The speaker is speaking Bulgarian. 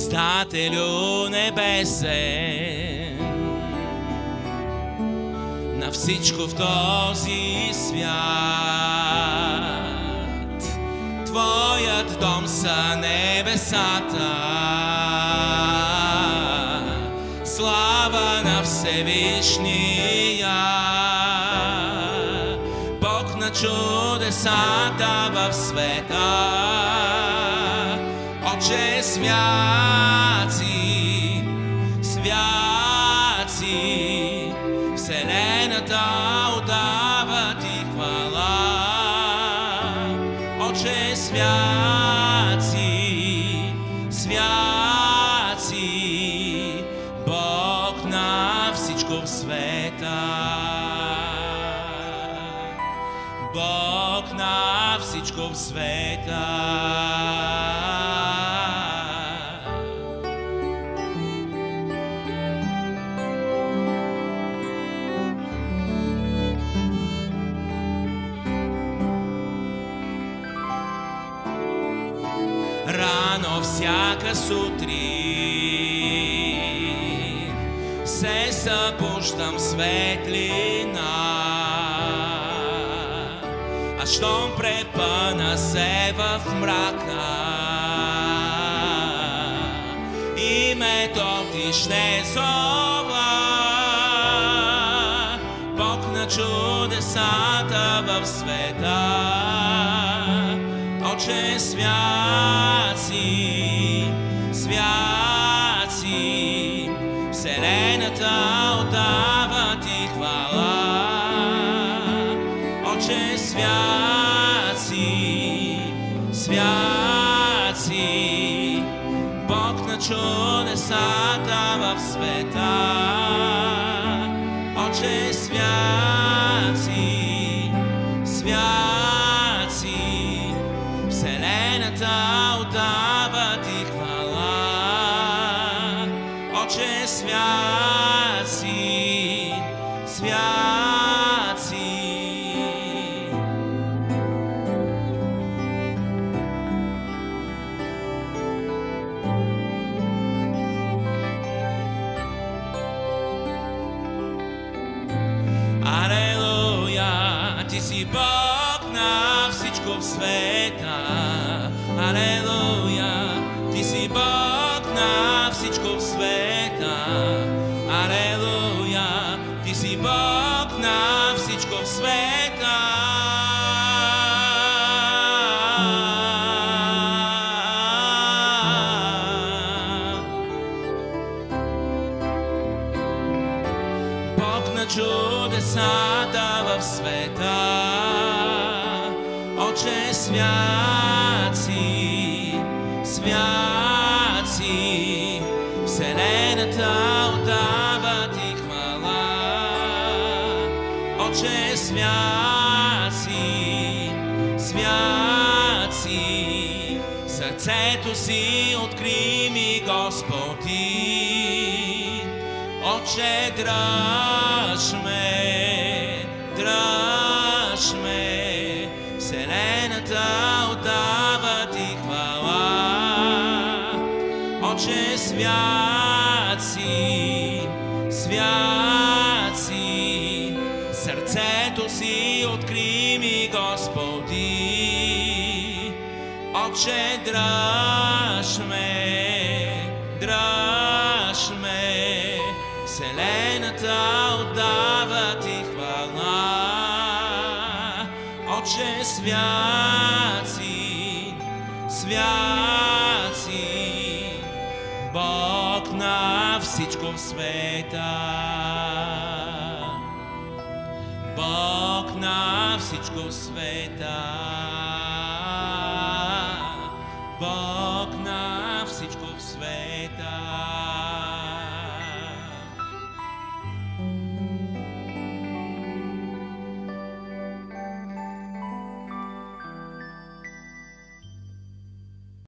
Създателю небесен, на всичко в този свят. Твоят дом са небесата, слава на Всевишния, Бог на чудесата в света. Отче, свят си, свят си, вселената отдава ти хвала. Отче, свят си, свят си, Бог на всичко в света. Бог на всичко в света. Рано всяка сутрин се събуждам в светлина, а щом препъна се в мрака името ти ще зова. Бог на чудесата в света. Отче, свят си, свят си, вселената отдава ти хвала. Отче, свят си, свят си, Бог на чудесата в света. Отче, свят си, свят си, вселената отдава ти хвала. Отче, свят си, свят си. Алелуя, ти си Бог на всичко в света. Алелуя, ти си Бог на всичко в света. Алелуя, ти си Бог на всичко в света. Бог на чудесата в света. Отче, свят си, свят си, вселената отдава ти хвала. Отче, свят си, свят си, сърцето си откри ми, Господи. Отче, дръж ме, дръж ме, вселената отдава ти хвала. Отче, свят си, свят си, сърцето си откри ми, Господи. Отче, дръж ме, дръж ме, вселената отдава ти хвала. Отче, свят си, свят си, Бог на всичко в света. Бог на всичко в света. Бог на всичко в света.